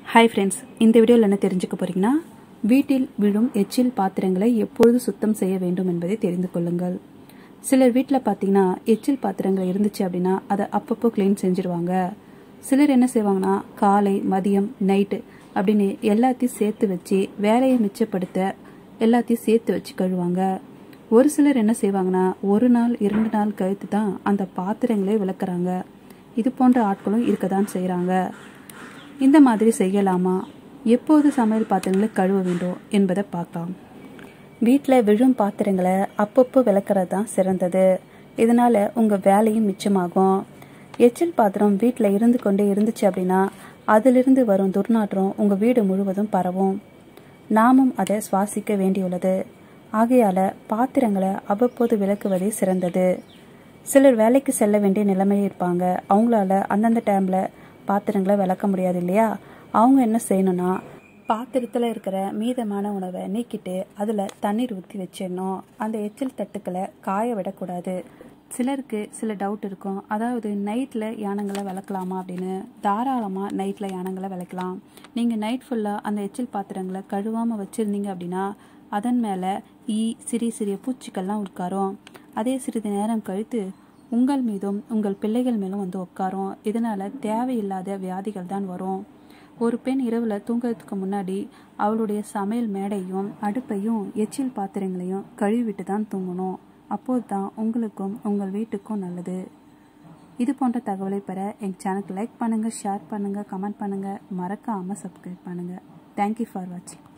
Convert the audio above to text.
Hi friends, இந்த வீடியோவில் என்ன தெரிஞ்சுக்க போறீங்கன்னா, வீட்டில் விழும் எச்சில் பாத்திரங்களை எப்பொழுது சுத்தம் செய்ய வேண்டும் என்பதை தெரிந்து கொள்ளுங்கள். சிலர் வீட்டில் பார்த்தீங்கன்னா எச்சில் பாத்திரங்கள் இருந்துச்சு அப்படின்னா அதை அப்பப்போ க்ளீன் செஞ்சுருவாங்க. சிலர் என்ன செய்வாங்கன்னா காலை, மதியம், நைட்டு அப்படின்னு எல்லாத்தையும் சேர்த்து வச்சு வேலையை மிச்சப்படுத்த எல்லாத்தையும் சேர்த்து வச்சு கழுவாங்க. ஒரு சிலர் என்ன செய்வாங்கன்னா ஒரு நாள் 2 நாள் கழித்து தான் அந்த பாத்திரங்களே விளக்குறாங்க. இது போன்ற ஆட்களும் இருக்க தான் செய்கிறாங்க. இந்த மாதிரி செய்யலாமா, எப்போது சமையல் பாத்திரங்களை கழுவ வேண்டும் என்பதை பார்க்கலாம். வீட்டில் விழும் பாத்திரங்களை அப்பப்போ விளக்குறது தான் சிறந்தது. இதனால் உங்கள் வேலையும் மிச்சமாகும். எச்சில் பாத்திரம் வீட்டில் இருந்து கொண்டே இருந்துச்சு அப்படின்னா அதிலிருந்து வரும் துர்நாற்றம் உங்கள் வீடு முழுவதும் பரவும். நாமும் அதை சுவாசிக்க வேண்டியுள்ளது. ஆகையால் பாத்திரங்களை அவ்வப்போது விளக்குவதே சிறந்தது. சிலர் வேலைக்கு செல்ல வேண்டிய நிலைமையில் இருப்பாங்க. அவங்களால அந்தந்த டைமில் பாத்திரங்களை விளக்க முடியாது இல்லையா? அவங்க என்ன செய்யணும்னா பாத்திரத்தில் இருக்கிற மீதமான உணவை நீக்கிட்டு அதில் தண்ணீர் ஊற்றி வச்சிடணும். அந்த எச்சில் தட்டுக்களை காய விடக்கூடாது. சிலருக்கு சில டவுட் இருக்கும், அதாவது நைட்டில் யானங்களை விளக்கலாமா அப்படின்னு. தாராளமாக நைட்டில் யானங்களை விளக்கலாம். நீங்கள் நைட் ஃபுல்லாக அந்த எச்சில் பாத்திரங்களை கழுவாமல் வச்சுருந்தீங்க அப்படின்னா அதன் மேலே சிறிய சிறிய பூச்சிகள்லாம் உட்காரும். அதே சிறிது நேரம் கழித்து உங்கள் மீதும் உங்கள் பிள்ளைகள் மேலும் வந்து உட்காரும். இதனால் தேவையில்லாத வியாதிகள் தான் வரும். ஒரு பெண் இரவில் தூங்குறதுக்கு முன்னாடி அவளுடைய சமையல் மேடையும் அடுப்பையும் எச்சில் பாத்திரங்களையும் கழுவிட்டு தான் தூங்கணும். அப்போது தான் உங்களுக்கும் உங்கள் வீட்டுக்கும் நல்லது. இது போன்ற தகவலை பெற எங்கள் சேனலுக்கு லைக் பண்ணுங்கள், ஷேர் பண்ணுங்கள், கமெண்ட் பண்ணுங்கள், மறக்காமல் சப்ஸ்கிரைப் பண்ணுங்கள். தேங்க்யூ ஃபார் வாட்சிங்.